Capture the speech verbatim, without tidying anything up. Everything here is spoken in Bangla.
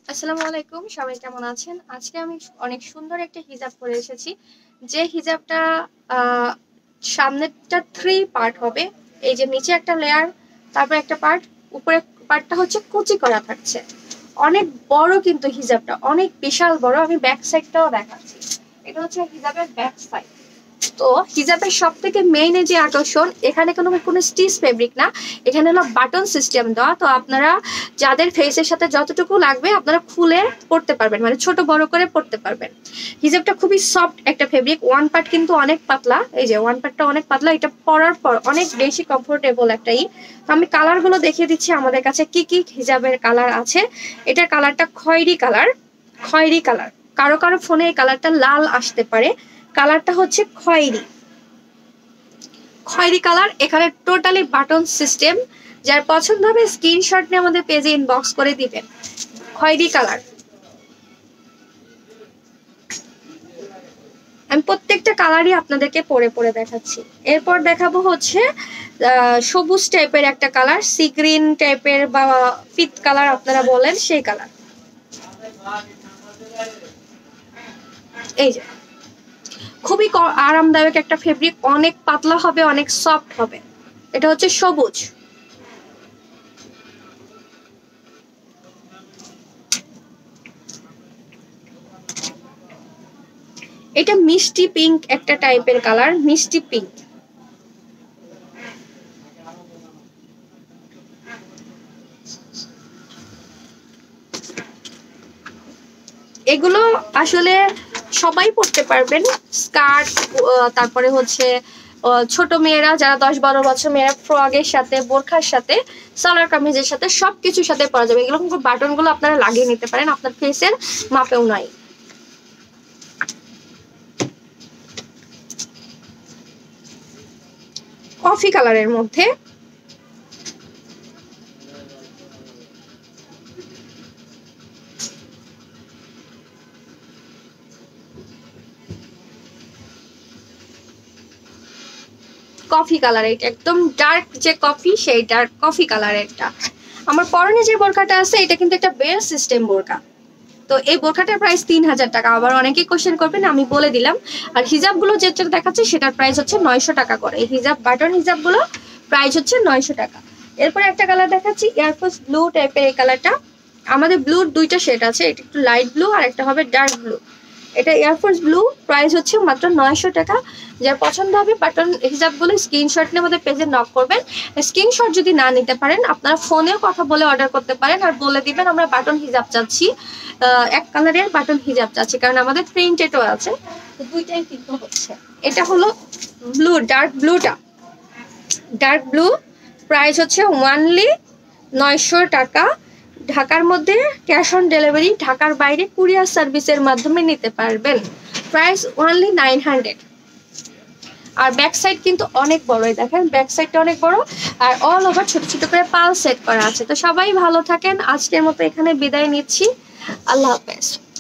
আসসালামু আলাইকুম, সবাই কেমন আছেন? আজকে আমি অনেক সুন্দর একটা হিজাব পরে এসেছি। যে হিজাবটা আহ সামনেরটা থ্রি পার্ট হবে। এই যে নিচে একটা লেয়ার, তারপর একটা পার্ট, উপরে পার্টটা হচ্ছে কুচি করা থাকছে। অনেক বড় কিন্তু হিজাবটা অনেক বিশাল বড়। আমি ব্যাক সাইডটাও দেখাচ্ছি। এটা হচ্ছে হিজাবের ব্যাক সাইড। তো হিজাবের সব থেকে মেইন যে আকর্ষণ, এখানে কোনো কোনো স্টিচ ফেব্রিক না, এখানে হলো বাটন সিস্টেম দেওয়া। তো আপনারা যাদের ফেসের সাথে যতটুকু লাগবে আপনারা খুলে পড়তে পারবেন, মানে ছোট বড় করে পড়তে পারবেন। হিজাবটা খুবই সফট একটা ফেব্রিক, ওয়ান পার্ট কিন্তু অনেক পাতলা। এই যে ওয়ান পার্টটা অনেক পাতলা, এটা পরার পর অনেক বেশি কমফোর্টেবল একটাই। তো আমি কালারগুলো দেখিয়ে দিচ্ছি আমাদের কাছে কি কি হিজাবের কালার আছে। এটার কালারটা খয়েরি কালার, খয়েরি কালার। কারো কারো ফোনে এই কালারটা লাল আসতে পারে, কালারটা হচ্ছে খয়েরি, খয়েরি কালার। এখানে টোটালি বাটন সিস্টেম। যার পছন্দ হবে স্ক্রিনশট নিয়ে আমাদের পেজে ইনবক্স করে দিবেন। খয়েরি কালার। আমি প্রত্যেকটা কালারই আপনাদেরকে পরে পরে দেখাচ্ছি। এরপর দেখাবো হচ্ছে সবুজ টাইপের একটা কালার, সি গ্রিন টাইপের বা পিট কালার আপনারা বলেন, সেই কালার। এই যে খুবই আরামদায়ক একটা ফেব্রিক, অনেক পাতলা হবে, অনেক সফট হবে। এটা হচ্ছে সবুজ। এটা মিষ্টি পিঙ্ক একটা টাইপের কালার, মিষ্টি পিঙ্ক। এগুলো আসলে সবাই পড়তে পারবেন। স্কার্ট, তারপরে হচ্ছে ছোট মেয়েরা যারা দশ বারো বছর মেয়েরা ফ্রকের সাথে, বোরখার সাথে, সালোয়ার কামিজের সাথে সবকিছুর সাথে পরা যাবে। এগুলো কিন্তু বাটনগুলো আপনারা লাগিয়ে নিতে পারেন, আপনার ফেসের মাপেও নাই। কফি কালারের মধ্যে কফি কালার, এটা একদম ডার্ক যে কফি, সেই ডার্ক কফি কালারেরটা। আমার পরনে যে বোরখাটা আছে এটা কিন্তু একটা বেল সিস্টেম বোরখা। তো এই বোরখাটার প্রাইস তিন হাজার টাকা। আবার অনেকেই কোশ্চেন করবেন, আমি বলে দিলাম। আর হিজাবগুলো যেটা দেখাচ্ছে সেটার প্রাইস হচ্ছে নয়শো টাকা করে। এই হিজাব বাটন হিজাবগুলো প্রাইস হচ্ছে নয়শো টাকা। এরপরে একটা কালার দেখাচ্ছি, এয়ারফোর্স ব্লু টাইপের এই কালারটা। আমাদের ব্লুর দুইটা শেড আছে, এটা একটু লাইট ব্লু আর একটা হবে ডার্ক ব্লু। এটা এয়ারফোর্স ব্লু, প্রাইস হচ্ছে মাত্র নয়শো টাকা। যার পছন্দ হবে বাটন হিজাবগুলো স্ক্রিনশট নিয়ে আমাদের পেজে নক করবেন। স্ক্রিনশট যদি না নিতে পারেন আপনারা ফোনেও কথা বলে অর্ডার করতে পারেন, আর বলে দিবেন আমরা বাটন হিজাব চাচ্ছি, এক কালারের বাটন হিজাব চাচ্ছি, কারণ আমাদের প্রিন্টেডও আছে। তো দুইটাই কিন্তু হচ্ছে। এটা হলো ব্লু, ডার্ক ব্লুটা, ডার্ক ব্লু, প্রাইস হচ্ছে ওয়ানলি নয়শো টাকা। ঢাকার মধ্যে ক্যাশ অন ডেলিভারি, ঢাকার বাইরে কুরিয়ার সার্ভিসের মাধ্যমে নিতে পারবেন। Price only nine hundred. আর ব্যাক সাইড কিন্তু অনেক বড়, দেখেন ব্যাক সাইডটা অনেক বড়, আর অল ওভার ছোট ছোট করে পাল সেট করা আছে। তো সবাই ভালো থাকেন, আজকের মতো এখানে বিদায় নিচ্ছি। আল্লাহ হাফেজ।